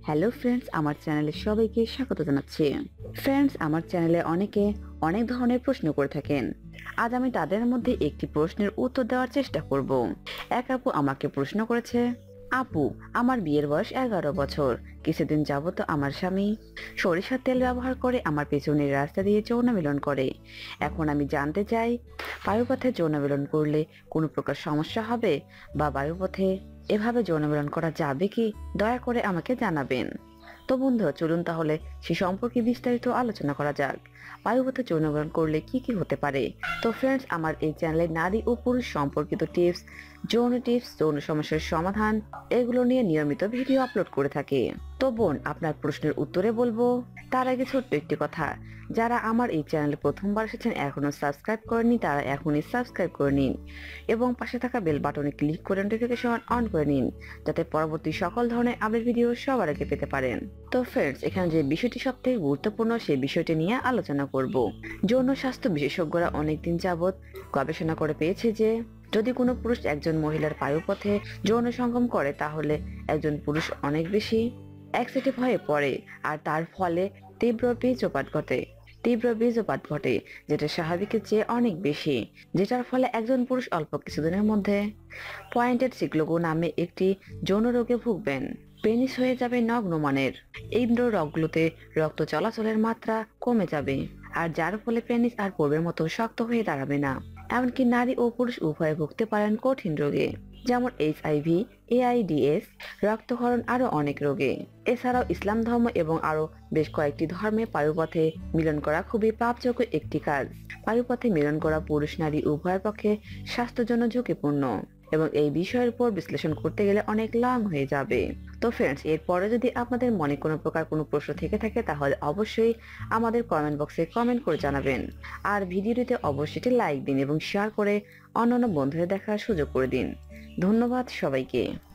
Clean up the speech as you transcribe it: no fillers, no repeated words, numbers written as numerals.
Hello friends, আমার চ্যানেলে সবাইকে স্বাগত জানাচ্ছি। ফ্রেন্ডস, আমার চ্যানেলে অনেকে অনেক ধরনের প্রশ্ন করে থাকেন। আজ আমি তাদের মধ্যে একটি প্রশ্নের উত্তর দেওয়ার চেষ্টা করব। এক আপু আমাকে প্রশ্ন করেছে, আপু, আমার বিয়ের বয়স 11 বছর। কিছুদিন যাবত আমার স্বামী সরিষার তেল ব্যবহার করে আমার পেছনের রাস্তা দিয়ে যৌন মিলন করে। এখন আমি জানতে চাই, বায়ুপথে যৌন মিলন করলে কোনো প্রকার সমস্যা হবে, বা বায়ুপথে এভাবে যৌন মিলন করা যাবে কি? দয়া করে আমাকে জানাবেন। তো বন্ধুরা, চলুন তাহলে সে সম্পর্কে বিস্তারিত আলোচনা করা যাক। বায়ুপথে যৌন মিলন করলে কি কি হতে পারে? তো ফ্রেন্ডস, আমার এই চ্যানেলে নারী ও পুরুষ সম্পর্কিত টিপস, যৌন টিপস, যৌন সমস্যার সমাধান, এগুলো নিয়ে নিয়মিত ভিডিও আপলোড করে থাকি। তো বোন, আপনার প্রশ্নের উত্তরে বলবো তার আগে ছোট্ট একটি কথা। যারা আমার এই চ্যানেলে প্রথমবার এসেছেন, এখনো সাবস্ক্রাইব করেননি, তারা এখনই সাবস্ক্রাইব করে নিন এবং পাশে থাকা বেল বাটনে ক্লিক করে নোটিফিকেশন অন করে নিন, যাতে পরবর্তী সকল ধরনের আপডেট ভিডিও সবার আগে পেতে পারেন। তো ফ্রেন্ডস, এখানে যে বিষয়টি সবথেকে গুরুত্বপূর্ণ, সেই বিষয়টি নিয়ে আলোচনা করব। যৌন স্বাস্থ্য বিশেষজ্ঞরা অনেকদিন যাবৎ গবেষণা করে পেয়েছে যে যদি কোনো পুরুষ একজন মহিলার বায়ুপথে যৌন সঙ্গম করে, তাহলে একজন পুরুষ অনেক বেশি এক্সিটিভ হয়ে পড়ে, আর তার ফলে তীব্র বীর্যপাত ঘটে, যেটা স্বাভাবিকের চেয়ে অনেক বেশি, যেটার ফলে একজন পুরুষ অল্প কিছুদিনের মধ্যে পয়েন্টেড সিক্লোগো নামে একটি যৌন রোগে ভুগবেন। পেনিস হয়ে যাবে নগ্নমানের। এই রগগুলোতে রক্ত চলাচলের মাত্রা কমে যাবে, আর যার ফলে পেনিস আর পূর্বের মতো শক্ত হয়ে দাঁড়াবে না। এমনকি নারী ও পুরুষ উভয়ে ভুগতে পারেন কঠিন রোগে, যেমন HIV, AIDS, রক্তক্ষরণ, আরো অনেক রোগে। এছাড়াও ইসলাম ধর্ম এবং আরো বেশ কয়েকটি ধর্মে বায়ুপথে মিলন করা খুবই পাপযোগ্য একটি কাজ। বায়ুপথে মিলন করা পুরুষ নারী উভয়ের পক্ষে স্বাস্থ্যের জন্য ঝুঁকিপূর্ণ, এবং এই বিষয়ের উপর বিশ্লেষণ করতে গেলে অনেক লং হয়ে যাবে। তো ফ্রেন্ডস, এরপরে যদি আপনাদের মনে কোনো প্রকার কোনো প্রশ্ন থেকে থাকে, তাহলে অবশ্যই আমাদের কমেন্ট বক্সে কমেন্ট করে জানাবেন। আর ভিডিওটিতে অবশ্যই লাইক দিন এবং শেয়ার করে অন্যান্য বন্ধুদের দেখার সুযোগ করে দিন। ধন্যবাদ সবাইকে।